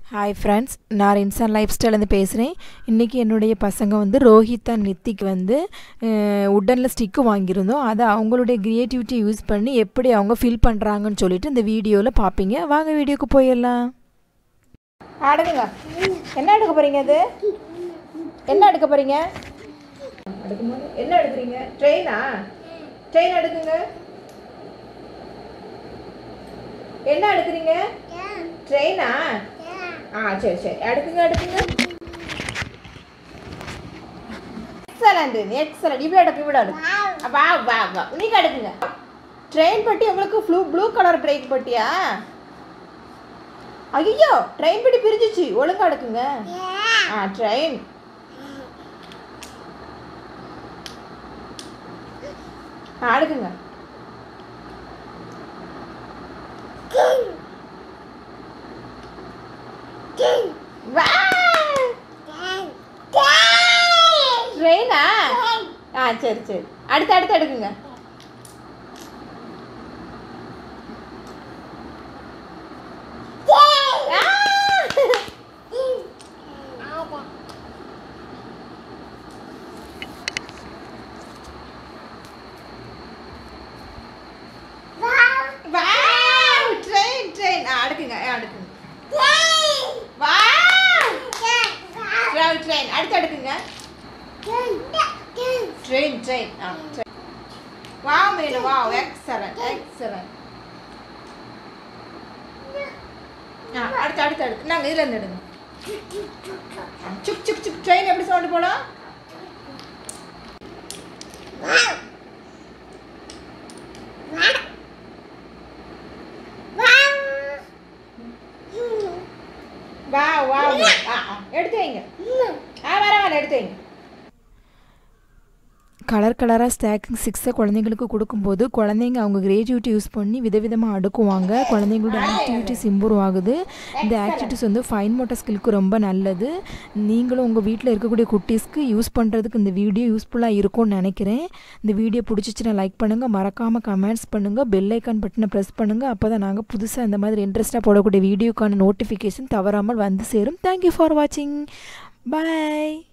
Hi friends, நான் Rinzan lifestyle இருந்து பேசுகிறேன். இன்றைக்கி என்னுடைய பசங்க வந்து ரோஹித் அண்ட் நித்திக்கு வந்து உட்டனில் ஸ்டிக்கு வாங்கியிருந்தோம். அதை அவங்களுடைய க்ரியேட்டிவிட்டி யூஸ் பண்ணி எப்படி அவங்க ஃபில் பண்ணுறாங்கன்னு சொல்லிட்டு இந்த வீடியோவில் பார்ப்பீங்க. வாங்க வீடியோக்கு போயிடலாம். ஆடுங்க. என்ன எடுக்க போகிறீங்க? அது என்ன எடுக்க போகிறீங்க? என்ன எடுக்கிறீங்க? ட்ரெயினா? ட்ரெயின் எடுக்குங்க. என்ன எடுக்கிறீங்க? ட்ரெயினா? சரி சரி எடுக்குங்க. Excellent excellent. இவ்வளோ எடுக்கு வா வா வா நீங்கள் எடுக்குங்க. ட்ரெயின் பட்டி உங்களுக்கு ப்ளூ கலர் ட்ரெயின் பட்டியா? ஐயோ ட்ரெயின் பட்டி பிரிஞ்சிச்சு. ஒழுங்கா எடுக்குங்க. ட்ரெயின் எடுக்குங்க. ட்ரெயினா? சரி சரி அடுத்து எடுக்குங்க. அடுக்குங்க அடுக்குங்க. ட்ரெயின் அடுத்து எடுக்குங்க. Train wow Meenu wow excellent excellent. அடுத்து நாங்கள் இதில் இருந்து எடுங்க. சுக் சுக் சுக். ட்ரெயின் எப்படி சவுண்டு போடும்? வா வா எடுத்து வைங்க. வர எடுத்து வைங்க. கலராக ஸ்டாக்கிங் ஸ்டிக்ஸை குழந்தைங்களுக்கு கொடுக்கும்போது குழந்தைங்க அவங்க கிரியேட்டிவிட்டி யூஸ் பண்ணி விதவிதமாக அடுக்குவாங்க. குழந்தைங்களோட ஆக்டிவிட்டிஸ் இம்ப்ரூவ் ஆகுது. இந்த ஆக்டிவிட்டிஸ் வந்து ஃபைன் மோட்டர் ஸ்கில்க்கு ரொம்ப நல்லது. நீங்களும் உங்கள் வீட்டில் இருக்கக்கூடிய குட்டீஸ்க்கு யூஸ் பண்ணுறதுக்கு இந்த வீடியோ யூஸ்ஃபுல்லாக இருக்கும்னு நினைக்கிறேன். இந்த வீடியோ பிடிச்சிச்சுன்னா லைக் பண்ணுங்கள், மறக்காமல் கமெண்ட்ஸ் பண்ணுங்கள், பெல் ஐக்கான் பட்டனை ப்ரெஸ் பண்ணுங்கள். அப்போ தான் நாங்கள் புதுசாக இந்த மாதிரி இன்ட்ரெஸ்ட்டாக போடக்கூடிய வீடியோக்கான நோட்டிஃபிகேஷன் தவறாமல் வந்து சேரும். தேங்க்யூ ஃபார் வாட்சிங். பாய்.